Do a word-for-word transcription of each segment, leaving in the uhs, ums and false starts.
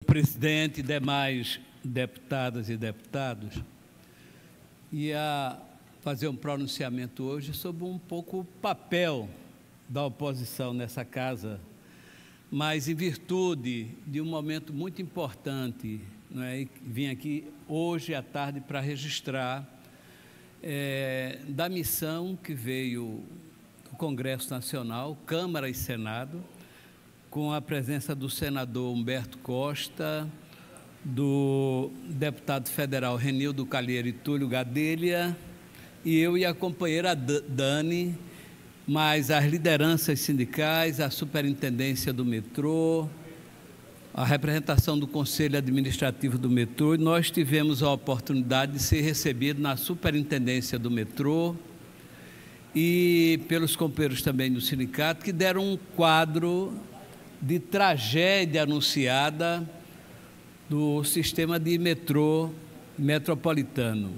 presidente, demais deputadas e deputados, ia fazer um pronunciamento hoje sobre um pouco o papel da oposição nessa casa, mas em virtude de um momento muito importante, não é? Vim aqui hoje à tarde para registrar é, da missão que veio do Congresso Nacional, Câmara e Senado, com a presença do senador Humberto Costa, do deputado federal Renildo Calheiro e Túlio Gadelha, e eu e a companheira Dani, mas as lideranças sindicais, a superintendência do metrô, a representação do Conselho Administrativo do metrô, e nós tivemos a oportunidade de ser recebidos na superintendência do metrô e pelos companheiros também do sindicato, que deram um quadro de tragédia anunciada do sistema de metrô metropolitano.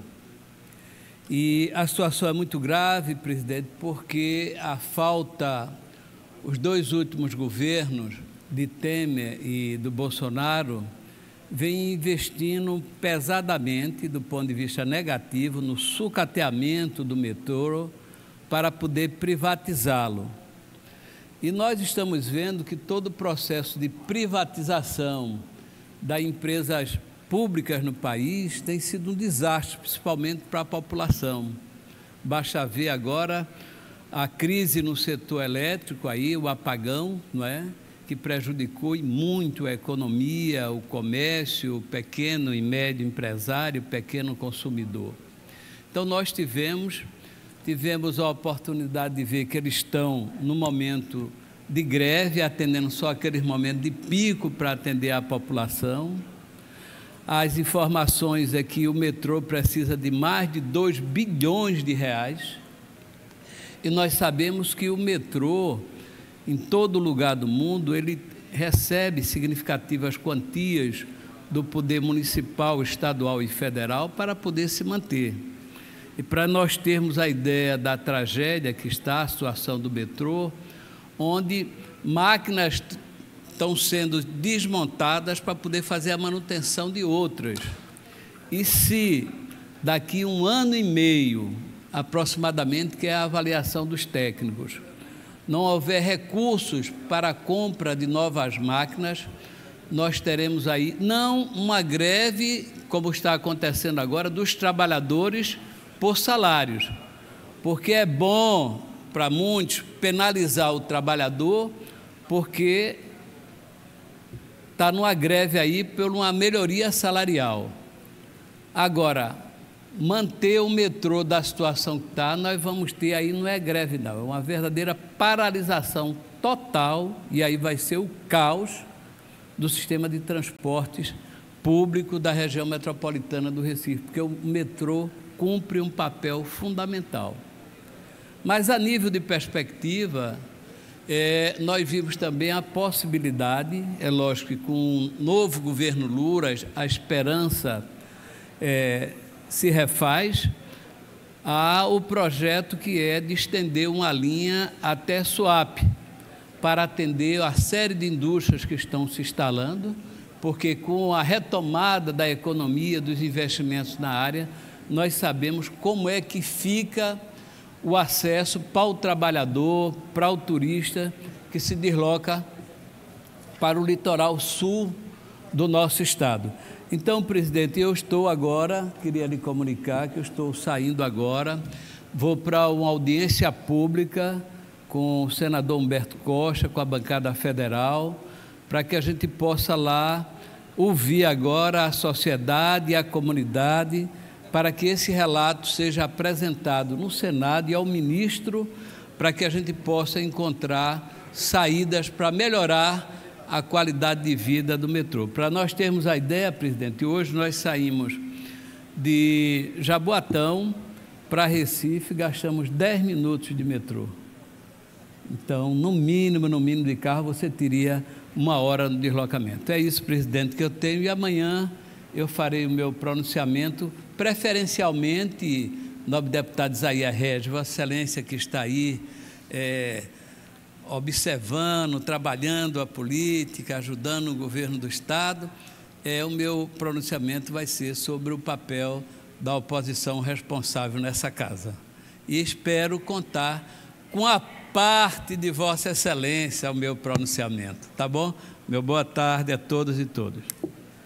E a situação é muito grave, presidente, porque a falta, os dois últimos governos, de Temer e do Bolsonaro, vêm investindo pesadamente, do ponto de vista negativo, no sucateamento do metrô para poder privatizá-lo. E nós estamos vendo que todo o processo de privatização das empresas públicas no país tem sido um desastre, principalmente para a população. Basta ver agora a crise no setor elétrico, aí, o apagão, não é? Que prejudicou muito a economia, o comércio, o pequeno e médio empresário, o pequeno consumidor. Então, nós tivemos... Tivemos a oportunidade de ver que eles estão no momento de greve, atendendo só aqueles momentos de pico para atender a população. As informações é que o metrô precisa de mais de dois bilhões de reais. E nós sabemos que o metrô, em todo lugar do mundo, ele recebe significativas quantias do poder municipal, estadual e federal para poder se manter. E para nós termos a ideia da tragédia que está a situação do metrô, onde máquinas estão sendo desmontadas para poder fazer a manutenção de outras. E se daqui um ano e meio, aproximadamente, que é a avaliação dos técnicos, não houver recursos para a compra de novas máquinas, nós teremos aí, não uma greve, como está acontecendo agora, dos trabalhadores por salários, porque é bom para muitos penalizar o trabalhador, porque está numa greve aí por uma melhoria salarial. Agora, manter o metrô da situação que está, nós vamos ter aí, não é greve não, é uma verdadeira paralisação total, e aí vai ser o caos do sistema de transportes público da região metropolitana do Recife, porque o metrô cumpre um papel fundamental. Mas, a nível de perspectiva, é, nós vimos também a possibilidade, é lógico que com o novo governo Lula, a esperança é, se refaz, há o projeto que é de estender uma linha até Suape, para atender a série de indústrias que estão se instalando, porque com a retomada da economia, dos investimentos na área, nós sabemos como é que fica o acesso para o trabalhador, para o turista que se desloca para o litoral sul do nosso estado. Então, presidente, eu estou agora, queria lhe comunicar que eu estou saindo agora, vou para uma audiência pública com o senador Humberto Costa, com a bancada federal, para que a gente possa lá ouvir agora a sociedade e a comunidade, para que esse relato seja apresentado no Senado e ao ministro, para que a gente possa encontrar saídas para melhorar a qualidade de vida do metrô. Para nós termos a ideia, presidente, hoje nós saímos de Jaboatão para Recife, gastamos dez minutos de metrô. Então, no mínimo, no mínimo de carro, você teria uma hora no deslocamento. É isso, presidente, que eu tenho, e amanhã eu farei o meu pronunciamento, preferencialmente, nobre deputado Isaías Regis, Vossa Excelência que está aí, é, observando, trabalhando a política, ajudando o governo do Estado, é, o meu pronunciamento vai ser sobre o papel da oposição responsável nessa casa. E espero contar com a parte de Vossa Excelência ao meu pronunciamento. Tá bom? Meu boa tarde a todos e todas.